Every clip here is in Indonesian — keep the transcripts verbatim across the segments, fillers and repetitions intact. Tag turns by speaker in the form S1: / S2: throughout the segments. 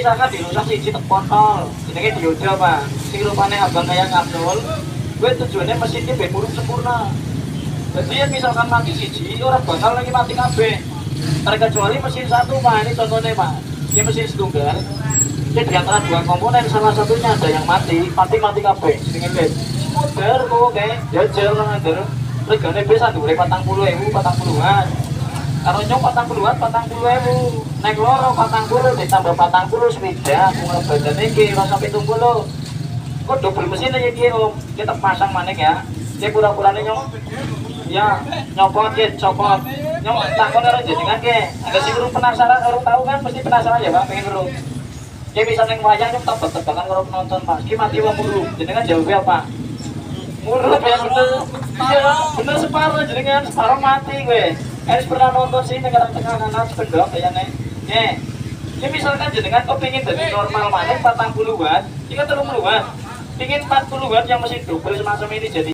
S1: misalkan di rusak siji tek botol jenenge dioda Pak sing rupane abang kayak kapsul gue tujuannya mesinnya ben muruk sempurna jadi ya misalkan mati siji orang bakal lagi mati kabeh terkecuali mesin satu Pak ini contohnya Pak ini mesin setunggal ini di antara dua komponen salah satunya ada yang mati mati mati kabeh dengan lihat muter kok kayak jajal ngander regane bisa dua patang puluh ribu patang puluhan kalau nyok patang puluhan patang puluh ribu naik loro patang puluh ditambah patang puluh sepeda aku badan ini rasa pitung puluh kok double mesin aja dia om kita pasang manik ya dia pura-pura nyok ya nyopot ya copot nyok takon orang jadikan ke ada sih guru penasaran orang tahu kan pasti penasaran ya Pak pengen guru dia bisa neng wayang nyok tebak-tebakan kalau penonton Pak mati wong mulu jadikan jawabnya apa mulu ya bener iya bener separuh jadikan separuh mati gue harus pernah nonton sih negara tengah kanan sepedok kayaknya nih ini misalkan jadikan kok pengen dari normal manik patang puluhan jika terlalu puluhan pingin empat puluhan yang mesin double semacam ini jadi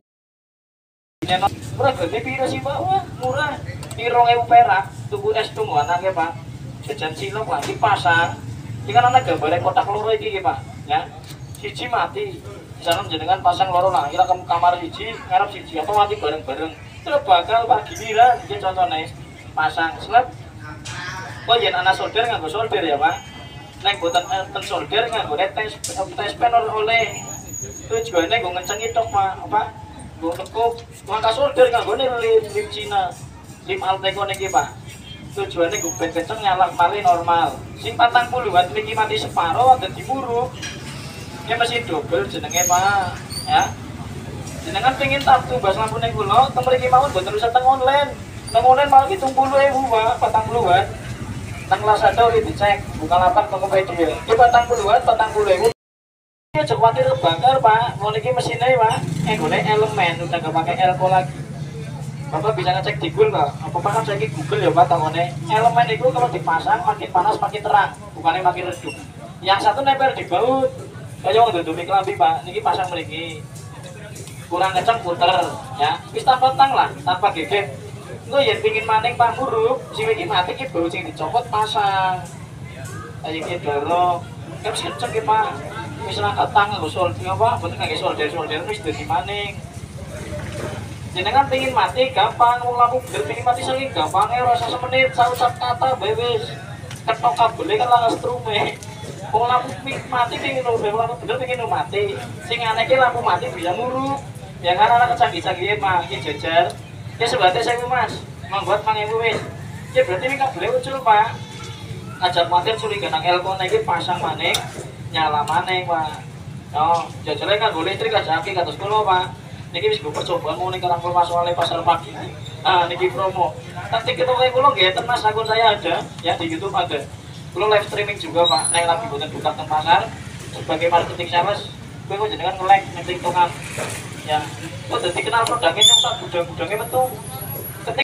S1: murah gede piro sih Pak wah murah pirong ewu perak tunggu es tunggu anaknya Pak jajan silok lagi pasang ini kan anak gambarnya kotak loro ini Pak ya siji mati misalnya jenengan pasang loro lah kira kamu kamar siji ngarep siji atau mati bareng-bareng terus bakal Pak giliran ini contohnya pasang slab kok ya anak solder nggak solder ya Pak neng buatan ten solder nggak boleh tes tes pen oleh tujuannya gue ngenceng itu Pak apa gue lekuk maka solder nggak boleh lim lim Cina lim Alteco nih Pak tujuannya gue ben kenceng nyala kembali normal sing patang puluhan niki mati separuh ada diburu ini masih double jenenge Pak ya jenengan pengen tabtu bas lampu neng kulo temriki mawon buat terus teng online teng online malah hitung puluh ribu Pak patang puluhan teng Lazada itu dicek bukan lapak Tokopedia di patang puluhan patang puluh ribu ya cek khawatir kebakar Pak mau niki mesinnya Pak eh gue elemen udah gak pakai elko lagi Bapak bisa ngecek di Google Pak apa Pak kan saya ke Google ya Pak takutnya elemen itu kalau dipasang makin panas makin terang bukannya makin redup yang satu nempel di baut kayak yang duduk kelambi Pak niki pasang meriki kurang kencang puter ya wis tanpa tang lah tanpa geget gue ya pingin maning Pak muruk si ini mati ki baut sing dicopot pasang kayak gitu doro kan kenceng ya Pak misalnya katang nggak solder apa bener nggak solder solder wis dadi maning jenengan pingin mati gampang wong lampu bener pingin mati saking gampangnya rasa semenit sausak kata bebes ketok kabel kan langsung strume wong lampu mati pingin wong lampu bener pingin mati sing aneh ki lampu mati bisa muruk ya kan anak canggih-canggih mah iki jajar ya sebatas saya Mas membuat mang ibu wis ya berarti ini kabel ucul Pak ajak mati curiga nang elko iki pasang maning nyala maneng Pak oh jajalnya kan boleh listrik aja aki katus kulo Pak niki wis gue percobaan mau nih karangkul masuk oleh pasar pagi ah niki promo nanti kita kayak kulo ngeten Mas akun saya ada ya di YouTube ada kulo live streaming juga Pak neng lagi buatan buka ke pasar sebagai marketing sales gue kok jenengan nge-like nge-tiktokan ya kok jadi kenal produknya nyong sak gudang-gudangnya betul